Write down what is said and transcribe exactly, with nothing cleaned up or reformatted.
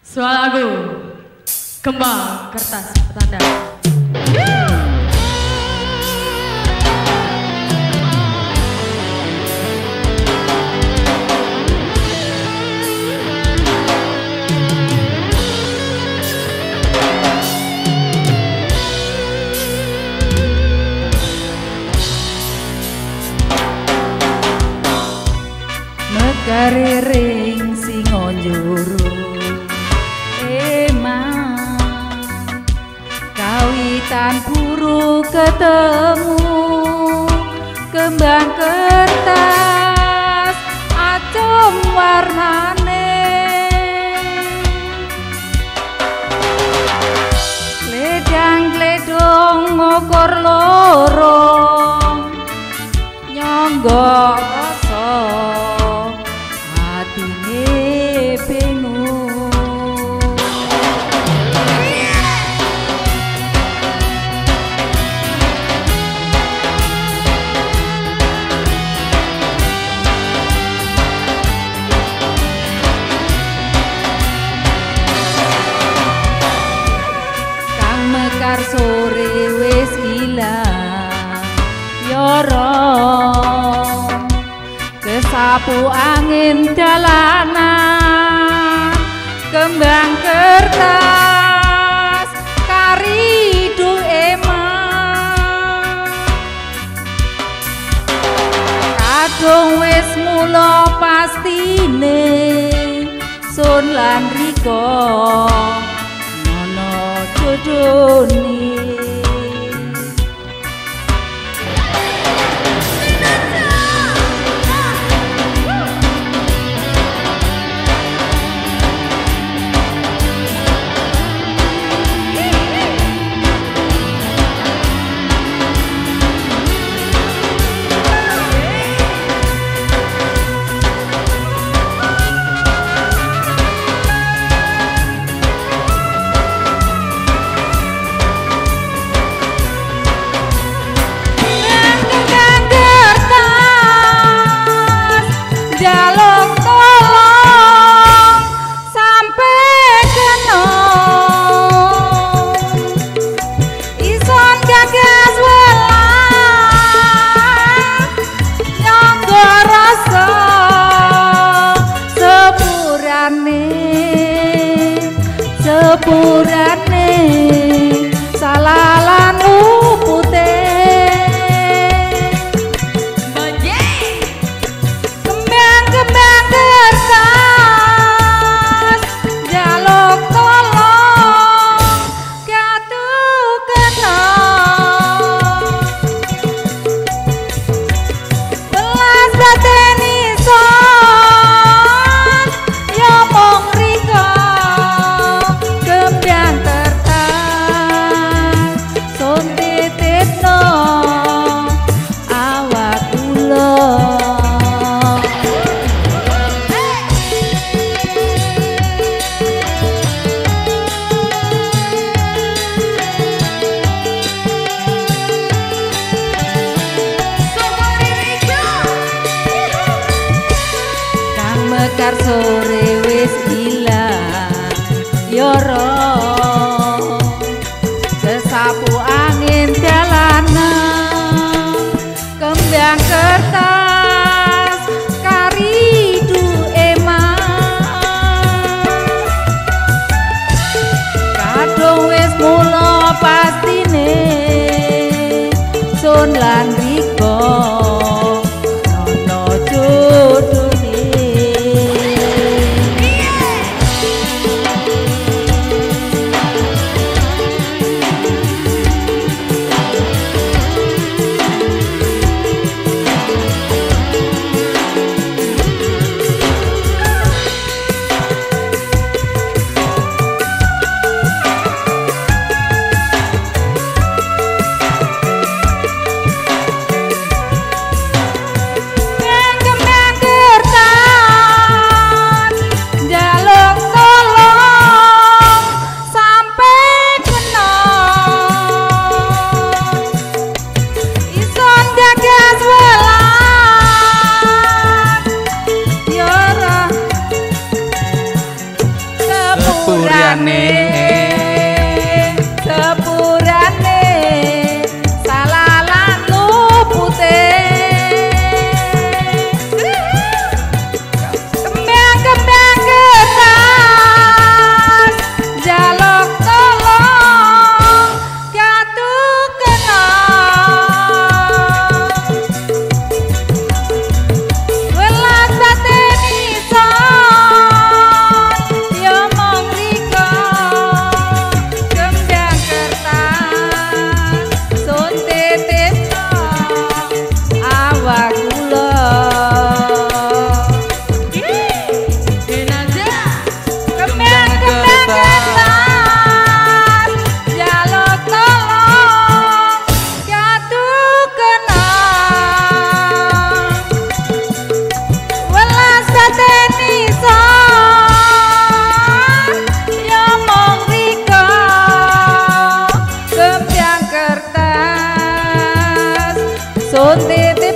Soal lagu Kembang Kertas Petanda. Megari ring singo njuru kawitan buru ketemu kembang kertas acem warnane gledang gledong ngokor loro nyonggok rasa atine bingung. Mekar sore wis ilang yorong kesapu angin dalanan kembang kertas kari du emang kadung wis mula pastine sun lan riko Jodoni sepurane salalan upute kembang-kembang kertas jaluk tolong katu kena belas bateni son ya mong riko kembang kertas son titipno awak kula kang mekar sore wis ilang yorong kesapu angin dalanan kembang kertas kari du emang kadung wis mula pastine sun lan riko ana jodone sepurane sepurane salalan lupute kembang-kembang kertas jaluk tolong jatuh kena welas batin ison ya mong riko kembang kertas sun titipno awak kula kembang kertas jaluk tolong jatuh kena welas batin ison ya mong riko kembang kertas sun titip